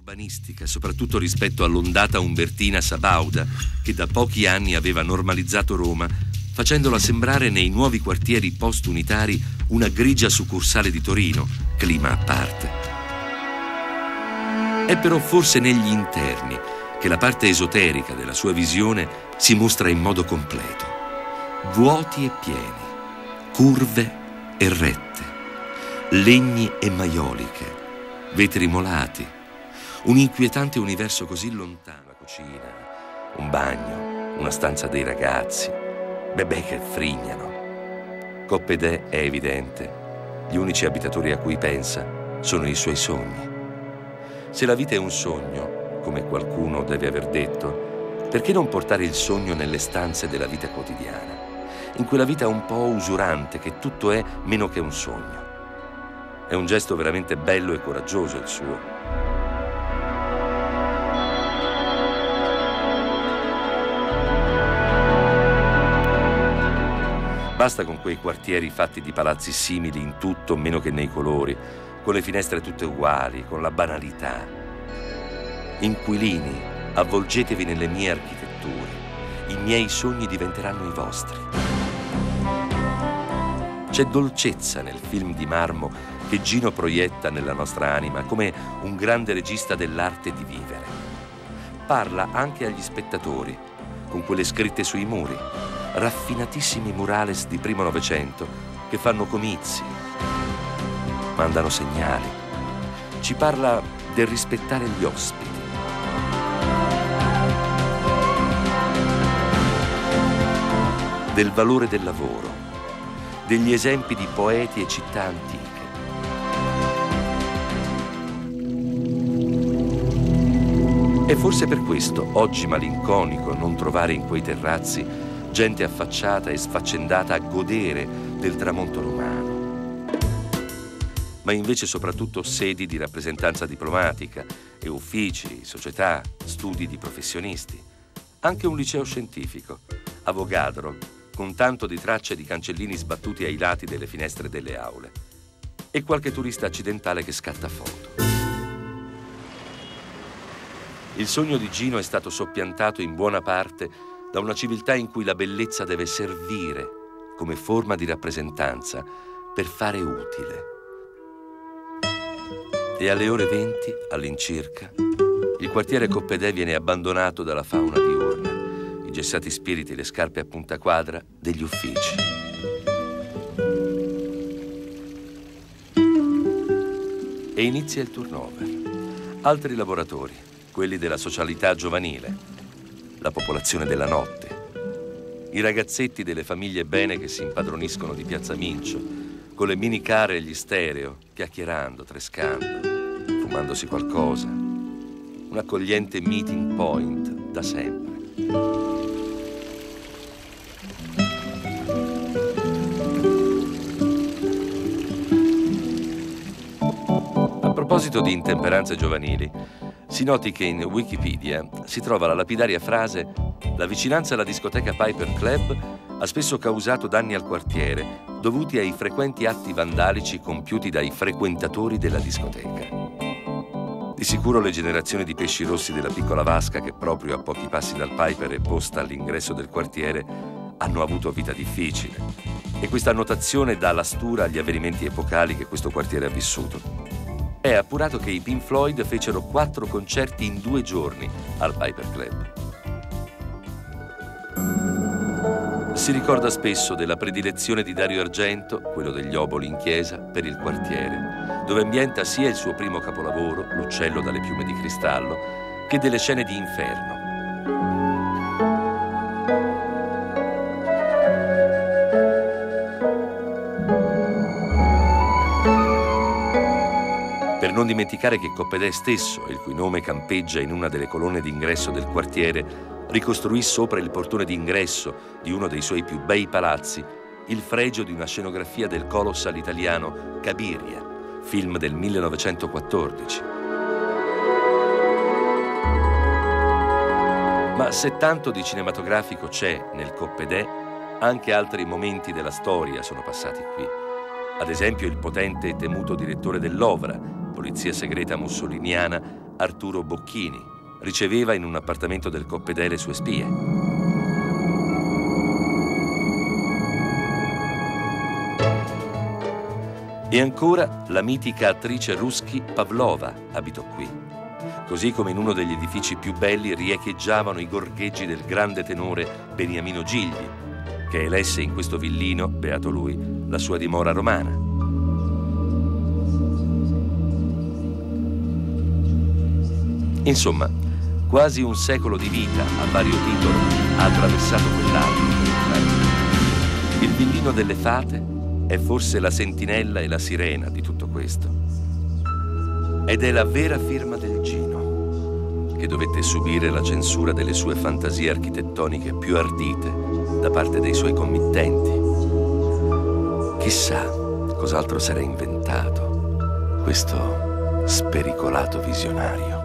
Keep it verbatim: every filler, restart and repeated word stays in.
urbanistica, soprattutto rispetto all'ondata umbertina sabauda, che da pochi anni aveva normalizzato Roma, facendola sembrare nei nuovi quartieri post-unitari una grigia succursale di Torino, clima a parte. È però forse negli interni che la parte esoterica della sua visione si mostra in modo completo. Vuoti e pieni, curve e rette, legni e maioliche, vetri molati, un inquietante universo così lontano. La cucina, un bagno, una stanza dei ragazzi, bebè che frignano. Coppedè è evidente, gli unici abitatori a cui pensa sono i suoi sogni. Se la vita è un sogno, come qualcuno deve aver detto, perché non portare il sogno nelle stanze della vita quotidiana, in quella vita un po' usurante che tutto è meno che un sogno? È un gesto veramente bello e coraggioso il suo. Basta con quei quartieri fatti di palazzi simili in tutto meno che nei colori, con le finestre tutte uguali, con la banalità. Inquilini, avvolgetevi nelle mie architetture. I miei sogni diventeranno i vostri. C'è dolcezza nel film di marmo che Gino proietta nella nostra anima come un grande regista dell'arte di vivere. Parla anche agli spettatori, con quelle scritte sui muri, raffinatissimi murales di primo Novecento che fanno comizi, mandano segnali. Ci parla del rispettare gli ospiti. Del valore del lavoro, degli esempi di poeti e città antiche. E forse per questo, oggi malinconico, non trovare in quei terrazzi gente affacciata e sfaccendata a godere del tramonto romano, ma invece soprattutto sedi di rappresentanza diplomatica e uffici, società, studi di professionisti. Anche un liceo scientifico, Avogadro, con tanto di tracce di cancellini sbattuti ai lati delle finestre delle aule, e qualche turista accidentale che scatta foto. Il sogno di Gino è stato soppiantato in buona parte da una civiltà in cui la bellezza deve servire come forma di rappresentanza per fare utile. E alle ore venti, all'incirca, il quartiere Coppedè viene abbandonato dalla fauna diurna, i gessati spiriti e le scarpe a punta quadra degli uffici. E inizia il turnover. Altri lavoratori, quelli della socialità giovanile, la popolazione della notte, i ragazzetti delle famiglie bene che si impadroniscono di Piazza Mincio, con le minicare e gli stereo, chiacchierando, trescando, fumandosi qualcosa. Un accogliente meeting point da sempre. A proposito di intemperanze giovanili, si noti che in Wikipedia si trova la lapidaria frase: la vicinanza alla discoteca Piper Club ha spesso causato danni al quartiere dovuti ai frequenti atti vandalici compiuti dai frequentatori della discoteca. Di sicuro le generazioni di pesci rossi della piccola vasca, che proprio a pochi passi dal Piper è posta all'ingresso del quartiere, hanno avuto vita difficile. E questa annotazione dà la stura agli avvenimenti epocali che questo quartiere ha vissuto. È appurato che i Pink Floyd fecero quattro concerti in due giorni al Piper Club. Si ricorda spesso della predilezione di Dario Argento, quello degli oboli in chiesa, per il quartiere, dove ambienta sia il suo primo capolavoro, L'uccello dalle piume di cristallo, che delle scene di inferno. Per non dimenticare che Coppedè stesso, il cui nome campeggia in una delle colonne d'ingresso del quartiere, ricostruì sopra il portone d'ingresso di uno dei suoi più bei palazzi il fregio di una scenografia del colossal italiano Cabiria, film del millenovecentoquattordici. Ma se tanto di cinematografico c'è nel Coppedè, anche altri momenti della storia sono passati qui. Ad esempio il potente e temuto direttore dell'Ovra, polizia segreta mussoliniana, Arturo Bocchini, riceveva in un appartamento del Coppedè le sue spie. E ancora la mitica attrice Rusky Pavlova abitò qui, così come in uno degli edifici più belli riecheggiavano i gorgheggi del grande tenore Beniamino Gigli, che elesse in questo villino, beato lui, la sua dimora romana. Insomma, quasi un secolo di vita a vario titolo ha attraversato quell'anno. Il villino delle fate è forse la sentinella e la sirena di tutto questo. Ed è la vera firma del Gino, che dovette subire la censura delle sue fantasie architettoniche più ardite da parte dei suoi committenti. Chissà cos'altro sarà inventato questo spericolato visionario.